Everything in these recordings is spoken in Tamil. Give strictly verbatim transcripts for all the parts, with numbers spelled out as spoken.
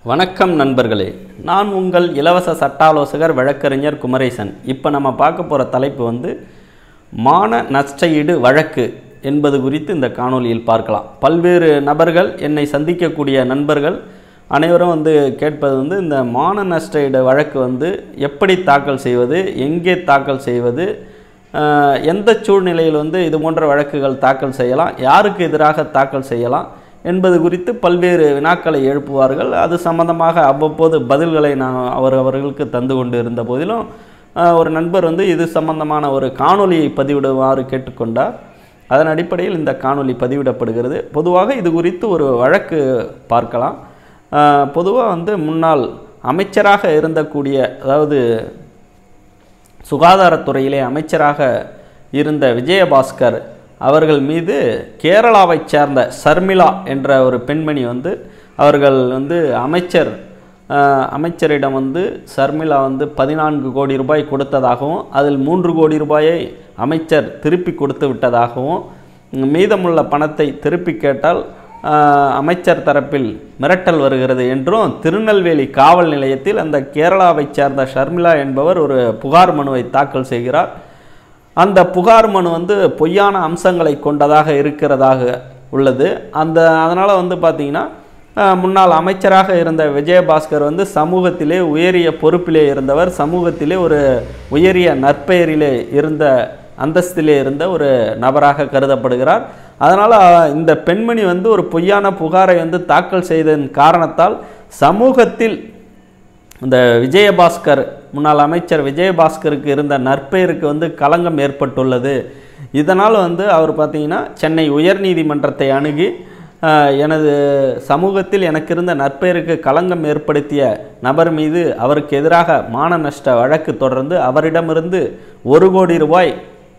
வணக்கம் நண்பர்களே, நான் உங்கள் இலவச சட்ட ஆலோசகர் வழக்கறிஞர் குமரேசன். இப்போ நம்ம பார்க்க போகிற தலைப்பு வந்து மான நஷ்டஈடு வழக்கு என்பது குறித்து இந்த காணொலியில் பார்க்கலாம். பல்வேறு நபர்கள், என்னை சந்திக்கக்கூடிய நண்பர்கள் அனைவரும் வந்து கேட்பது வந்து இந்த மான நஷ்டஈடு வழக்கு வந்து எப்படி தாக்கல் செய்வது, எங்கே தாக்கல் செய்வது, எந்த சூழ்நிலையில் வந்து இது போன்ற வழக்குகள் தாக்கல் செய்யலாம், யாருக்கு எதிராக தாக்கல் செய்யலாம் என்பது குறித்து பல்வேறு வினாக்களை எழுப்புவார்கள். அது சம்பந்தமாக அவ்வப்போது பதில்களை நான் அவர் அவர்களுக்கு தந்து கொண்டு இருந்த போதிலும் ஒரு நண்பர் வந்து இது சம்பந்தமான ஒரு காணொலியை பதிவிடுமாறு கேட்டுக்கொண்டார். அதன் அடிப்படையில் இந்த காணொலி பதிவிடப்படுகிறது. பொதுவாக இது குறித்து ஒரு வழக்கு பார்க்கலாம். பொதுவாக வந்து முன்னாள் அமைச்சராக இருந்தக்கூடிய, அதாவது சுகாதாரத்துறையிலே அமைச்சராக இருந்த விஜயபாஸ்கர் அவர்கள் மீது கேரளாவைச் சேர்ந்த சர்மிளா என்ற ஒரு பெண்மணி வந்து அவர்கள் வந்து அமைச்சர் அமைச்சரிடம் வந்து சர்மிளா வந்து பதினான்கு கோடி ரூபாய் கொடுத்ததாகவும் அதில் மூன்று கோடி ரூபாயை அமைச்சர் திருப்பி கொடுத்து விட்டதாகவும், மீதமுள்ள பணத்தை திருப்பி கேட்டால் அமைச்சர் தரப்பில் மிரட்டல் வருகிறது என்றும் திருநெல்வேலி காவல் நிலையத்தில் அந்த கேரளாவைச் சேர்ந்த ஷர்மிளா என்பவர் ஒரு புகார் மனுவை தாக்கல் செய்கிறார். அந்த புகார் மனு வந்து பொய்யான அம்சங்களை கொண்டதாக இருக்கிறதாக உள்ளது. அந்த அதனால் வந்து பார்த்திங்கன்னா முன்னாள் அமைச்சராக இருந்த விஜயபாஸ்கர் வந்து சமூகத்திலே உயரிய பொறுப்பிலே இருந்தவர், சமூகத்திலே ஒரு உயரிய நற்பெயரிலே இருந்த அந்தஸ்திலே இருந்த ஒரு நபராக கருதப்படுகிறார். அதனால் இந்த பெண்மணி வந்து ஒரு பொய்யான புகாரை வந்து தாக்கல் செய்ததன் காரணத்தால் சமூகத்தில் இந்த விஜயபாஸ்கர் முன்னாள் அமைச்சர் விஜயபாஸ்கருக்கு இருந்த நற்பெயருக்கு வந்து களங்கம் ஏற்பட்டுள்ளது. இதனால் வந்து அவர் பார்த்திங்கன்னா சென்னை உயர்நீதிமன்றத்தை அணுகி எனது சமூகத்தில் எனக்கு இருந்த நற்பெயருக்கு களங்கம் ஏற்படுத்திய நபர் மீது அவருக்கு எதிராக மான நஷ்ட வழக்கு தொடர்ந்து அவரிடமிருந்து ஒரு கோடி ரூபாய்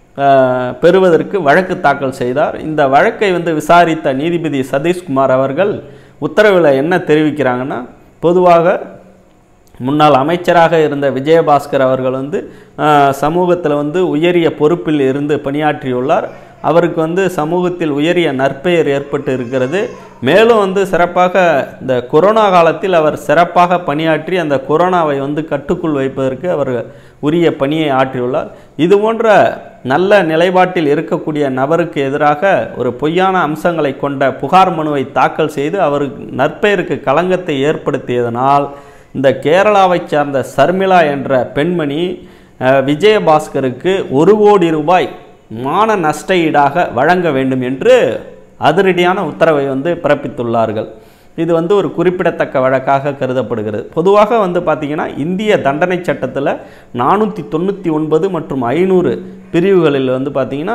பெறுவதற்கு வழக்கு தாக்கல் செய்தார். இந்த வழக்கை வந்து விசாரித்த நீதிபதி சதீஷ்குமார் அவர்கள் உத்தரவில் என்ன தெரிவிக்கிறாங்கன்னா, பொதுவாக முன்னாள் அமைச்சராக இருந்த விஜயபாஸ்கர் அவர்கள் வந்து சமூகத்தில் வந்து உயரிய பொறுப்பில் இருந்து பணியாற்றியுள்ளார். அவருக்கு வந்து சமூகத்தில் உயரிய நற்பெயர் ஏற்பட்டு இருக்கிறது. மேலும் வந்து சிறப்பாக இந்த கொரோனா காலத்தில் அவர் சிறப்பாக பணியாற்றி அந்த கொரோனாவை வந்து கட்டுக்குள் வைப்பதற்கு அவர் உரிய பணியை ஆற்றியுள்ளார். இது போன்ற நல்ல நிலைப்பாட்டில் இருக்கக்கூடிய நபருக்கு எதிராக ஒரு பொய்யான அம்சங்களை கொண்ட புகார் மனுவை தாக்கல் செய்து அவருக்கு நற்பெயருக்கு களங்கத்தை ஏற்படுத்தியதனால் இந்த கேரளாவை சார்ந்த சர்மிளா என்ற பெண்மணி விஜயபாஸ்கருக்கு ஒரு கோடி ரூபாய் மான நஷ்டஈடாக வழங்க வேண்டும் என்று அதிரடியான உத்தரவை வந்து பிறப்பித்துள்ளார்கள். இது வந்து ஒரு குறிப்பிடத்தக்க வழக்காக கருதப்படுகிறது. பொதுவாக வந்து பார்த்திங்கன்னா இந்திய தண்டனை சட்டத்தில் நானூற்றி தொண்ணூற்றி ஒன்பது மற்றும் ஐநூறு பிரிவுகளில் வந்து பார்த்திங்கன்னா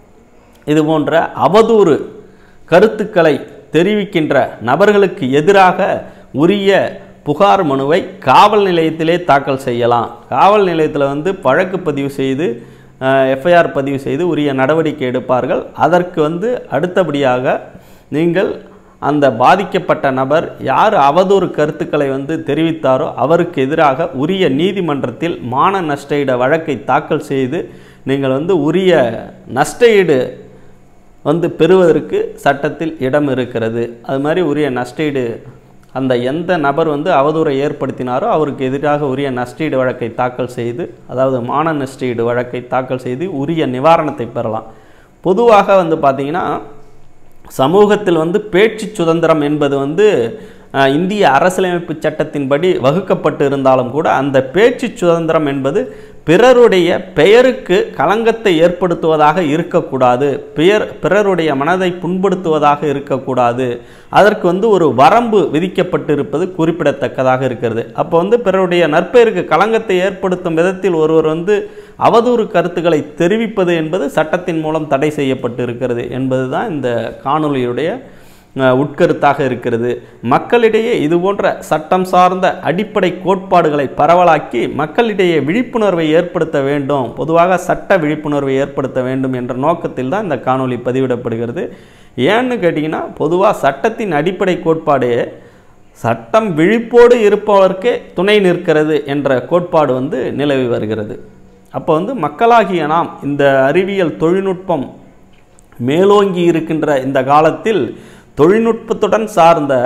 இது போன்ற அவதூறு கருத்துக்களை தெரிவிக்கின்ற நபர்களுக்கு எதிராக உரிய புகார் மனுவை காவல் நிலையத்திலே தாக்கல் செய்யலாம். காவல் நிலையத்தில் வந்து வழக்கு பதிவு செய்து எஃப்ஐஆர் பதிவு செய்து உரிய நடவடிக்கை எடுப்பார்கள். அதற்கு வந்து அடுத்தபடியாக நீங்கள் அந்த பாதிக்கப்பட்ட நபர் யார் அவதூறு கருத்துக்களை வந்து தெரிவித்தாரோ அவருக்கு எதிராக உரிய நீதிமன்றத்தில் மான நஷ்டஈடு வழக்கை தாக்கல் செய்து நீங்கள் வந்து உரிய நஷ்டஈடு வந்து பெறுவதற்கு சட்டத்தில் இடம் இருக்கிறது. அது மாதிரி உரிய நஷ்டஈடு அந்த எந்த நபர் வந்து அவதூறை ஏற்படுத்தினாரோ அவருக்கு எதிராக உரிய நஷ்டஈடு வழக்கை தாக்கல் செய்து, அதாவது மான நஷ்டஈடு வழக்கை தாக்கல் செய்து உரிய நிவாரணத்தை பெறலாம். பொதுவாக வந்து பார்த்திங்கன்னா சமூகத்தில் வந்து பேச்சு சுதந்திரம் என்பது வந்து இந்திய அரசியலமைப்பு சட்டத்தின்படி வகுக்கப்பட்டு இருந்தாலும் கூட அந்த பேச்சு சுதந்திரம் என்பது பிறருடைய பெயருக்கு களங்கத்தை ஏற்படுத்துவதாக இருக்கக்கூடாது, பெயர் பிறருடைய மனதை புண்படுத்துவதாக இருக்கக்கூடாது. அதற்கு வந்து ஒரு வரம்பு விதிக்கப்பட்டிருப்பது குறிப்பிடத்தக்கதாக இருக்கிறது. அப்போ வந்து பிறருடைய நற்பெயருக்கு களங்கத்தை ஏற்படுத்தும் விதத்தில் ஒருவர் வந்து அவதூறு கருத்துக்களை தெரிவிப்பது என்பது சட்டத்தின் மூலம் தடை செய்யப்பட்டு இருக்கிறது என்பது தான் இந்த காணொலியுடைய உட்கருத்தாக இருக்கிறது. மக்களிடையே இது போன்ற சட்டம் சார்ந்த அடிப்படை கோட்பாடுகளை பரவலாக்கி மக்களிடையே விழிப்புணர்வை ஏற்படுத்த வேண்டும், பொதுவாக சட்ட விழிப்புணர்வை ஏற்படுத்த வேண்டும் என்ற நோக்கத்தில் தான் இந்த காணொலி பதிவிடப்படுகிறது. ஏன்னு கேட்டிங்கன்னா, பொதுவாக சட்டத்தின் அடிப்படை கோட்பாடே சட்டம் விழிப்போடு இருப்பவர்க்கே துணை நிற்கிறது என்ற கோட்பாடு வந்து நிலவி வருகிறது. அப்போ வந்து மக்களாகிய நாம் இந்த அறிவியல் தொழில்நுட்பம் மேலோங்கி இருக்கின்ற இந்த காலத்தில் தொழில்நுட்பத்துடன் சார்ந்த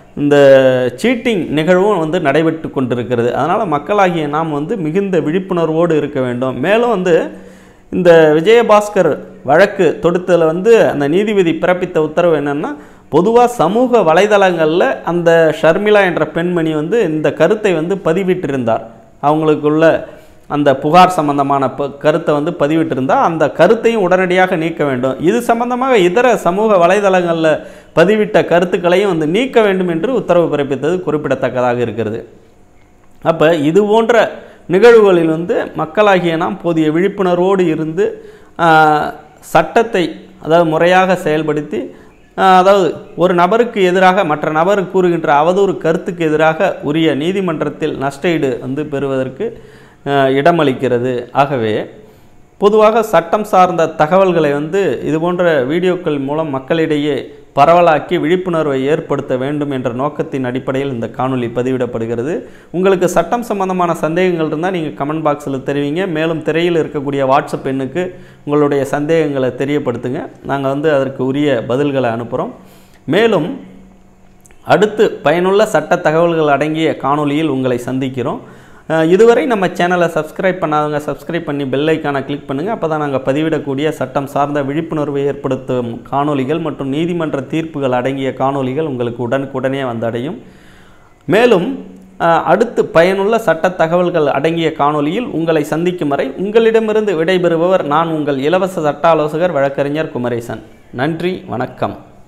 இந்த சீட்டிங் நிகழ்வும் வந்து நடைபெற்று கொண்டிருக்கிறது. அதனால் மக்களாகிய நாம் வந்து மிகுந்த விழிப்புணர்வோடு இருக்க வேண்டும். மேலும் வந்து இந்த விஜயபாஸ்கர் வழக்கு தொடுத்ததில் வந்து அந்த நீதிபதி பிறப்பித்த உத்தரவு என்னென்னா, பொதுவாக சமூக வலைதளங்களில் அந்த ஷர்மிளா என்ற பெண்மணி வந்து இந்த கருத்தை வந்து பதிவிட்டிருந்தார். அவங்களுக்குள்ள அந்த புகார் சம்பந்தமான ப கருத்தை வந்து பதிவிட்டிருந்தால் அந்த கருத்தையும் உடனடியாக நீக்க வேண்டும். இது சம்பந்தமாக இதர சமூக வலைதளங்களில் பதிவிட்ட கருத்துக்களையும் வந்து நீக்க வேண்டும் என்று உத்தரவு பிறப்பித்தது குறிப்பிடத்தக்கதாக இருக்கிறது. அப்போ இது போன்ற நிகழ்வுகளில் வந்து மக்களாகிய நாம் போதிய விழிப்புணர்வோடு இருந்து சட்டத்தை அதாவது முறையாக செயல்படுத்தி, அதாவது ஒரு நபருக்கு எதிராக மற்ற நபர் கூறுகின்ற அவதூறு கருத்துக்கு எதிராக உரிய நீதிமன்றத்தில் நஷ்டஈடு வந்து பெறுவதற்கு இடமளிக்கிறது. ஆகவே பொதுவாக சட்டம் சார்ந்த தகவல்களை வந்து இது போன்ற வீடியோக்கள் மூலம் மக்களிடையே பரவலாக்கி விழிப்புணர்வை ஏற்படுத்த வேண்டும் என்ற நோக்கத்தின் அடிப்படையில் இந்த காணொளி பதிவிடப்படுகிறது. உங்களுக்கு சட்டம் சம்பந்தமான சந்தேகங்கள் இருந்தால் நீங்கள் கமெண்ட் பாக்ஸில் தெரிவிங்க. மேலும் திரையில் இருக்கக்கூடிய வாட்ஸ்அப் எண்ணுக்கு உங்களுடைய சந்தேகங்களை தெரியப்படுத்துங்க. நாங்கள் வந்து அதற்கு உரிய பதில்களை அனுப்புகிறோம். மேலும் அடுத்து பயனுள்ள சட்ட தகவல்கள் அடங்கிய காணொளியில் உங்களை சந்திக்கிறோம். இதுவரை நம்ம சேனலை சப்ஸ்கிரைப் பண்ணாதவங்க சப்ஸ்கிரைப் பண்ணி பெல் ஐக்கானை கிளிக் பண்ணுங்கள். அப்போ தான் நாங்கள் பதிவிடக்கூடிய சட்டம் சார்ந்த விழிப்புணர்வை ஏற்படுத்தும் காணொளிகள் மற்றும் நீதிமன்ற தீர்ப்புகள் அடங்கிய காணொளிகள் உங்களுக்கு உடனுக்குடனே வந்தடையும். மேலும் அடுத்து பயனுள்ள சட்ட தகவல்கள் அடங்கிய காணொளியில் உங்களை சந்திக்கும் வரை உங்களிடமிருந்து விடைபெறுபவர் நான் உங்கள் இலவச சட்ட ஆலோசகர் வழக்கறிஞர் குமரேசன். நன்றி, வணக்கம்.